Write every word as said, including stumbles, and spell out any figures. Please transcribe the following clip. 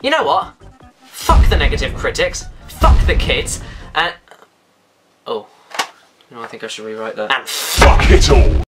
You know what? Fuck the negative critics, fuck the kids, and... Oh. No, I think I should rewrite that. And fuck it all!